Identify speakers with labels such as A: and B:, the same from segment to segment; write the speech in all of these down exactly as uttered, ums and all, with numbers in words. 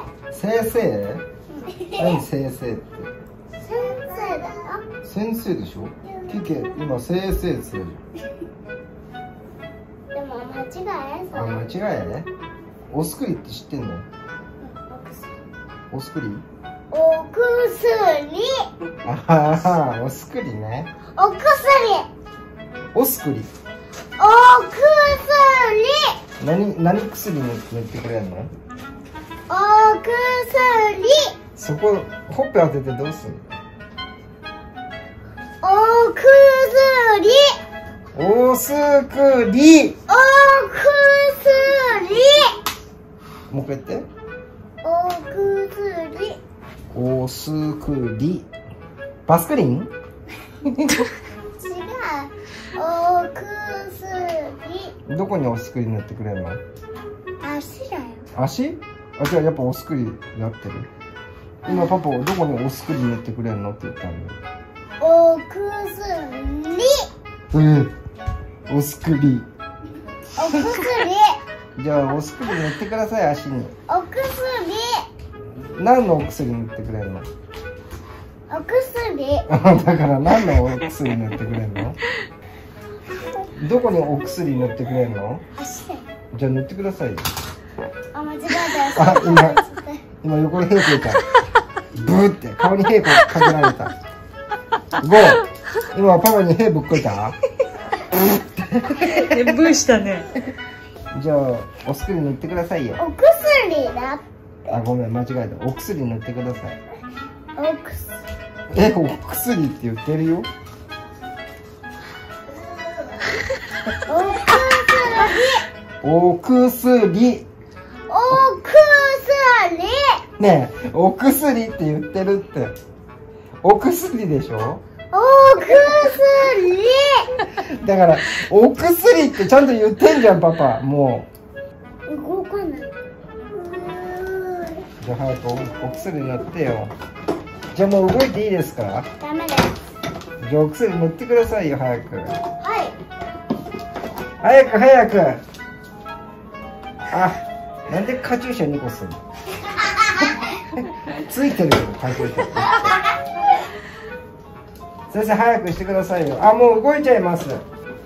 A: 先生？何先生って？
B: 先生だよ。
A: 先生でしょ？キケ今先生って言ってるじ
B: でも間違い？
A: ゃん。あ、間違いね。おすくりって知ってんの？おすくり？
B: お薬。
A: ああ、おすくりね。
B: お薬。
A: おすくり。
B: お薬。
A: 何何薬塗ってくれんの？
B: お薬。
A: そこほっぺ当ててどうする？
B: お薬。
A: おすくり。
B: お薬。
A: もう一回言って。
B: お薬。
A: おすくり。バスクリン？
B: 違う。お薬。
A: どこにおすくり塗ってくれるの？
B: 足だよ。
A: 足？あ、じゃあやっぱおすくりなってる。今パパどこにおすくり塗ってくれるのって言ったんだよ。
B: お薬。
A: うん。おすくり。
B: お薬。
A: じゃあおすくり塗ってください、足に。
B: お薬。
A: 何のお薬塗ってくれるの？
B: お薬。
A: だから何のお薬塗ってくれるの？どこにお薬塗ってくれるの？
B: 足だよ。
A: じゃあ塗ってくださいよ。
B: あ、間違えた。
A: あ、今今横に屁こいた。ブーって顔に屁こかけられた。ゴー。今パパに屁ぶっこいた？
C: え、ブーしたね。
A: じゃあお薬塗ってくださいよ。
B: お薬だ。
A: あ、ごめん間違えた。お薬塗ってください。
B: お薬。
A: え、お薬って言ってるよ。
B: お薬。
A: お薬。
B: お薬。
A: ねえ、お薬って言ってるって。お薬でしょ？
B: お薬。
A: だからお薬ってちゃんと言ってんじゃんパパ。も
B: 動かない。
A: うじゃあ早く お, お薬塗ってよ。じゃあもう動いていいですか？
B: ダメです。
A: じゃあお薬塗ってくださいよ早く。
B: はい。
A: 早く早く。あ、なんでカチューシャにこすんの？ついてるよカチューシャ。先生早くしてくださいよ。あ、もう動いちゃいます。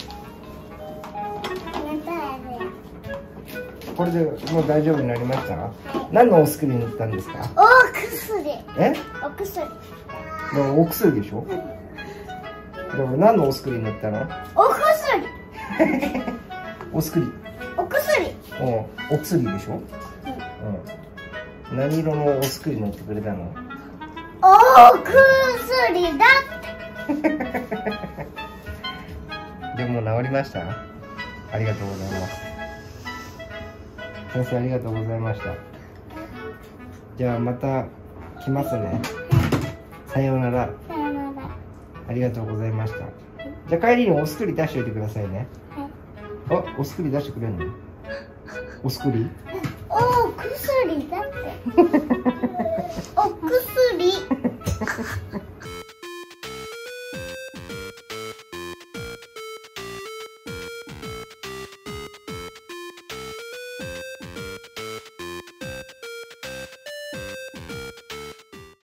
A: これでもう大丈夫になりました？何のお薬塗ったんですか？
B: お薬。
A: え？
B: お薬。
A: だからお薬でしょ？だから何のお薬塗ったの？
B: お薬。
A: お薬。
B: お薬。
A: おお薬でしょ？うん。何色のお薬塗ってくれたの？
B: お薬だって。
A: でも治りました？ありがとうございます。先生ありがとうございました。じゃあまた来ますね。さようなら。
B: さよなら。
A: ありがとうございました。じゃあ帰りにお薬出しておいてくださいね。
B: はい。
A: あ、お薬出してくれるの？お薬？
B: お薬だって。お薬。